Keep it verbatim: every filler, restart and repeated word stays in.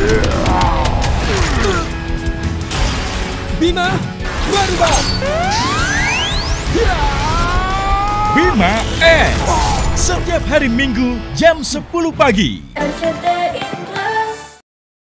Bima berubah. Bima X setiap hari Minggu jam sepuluh pagi.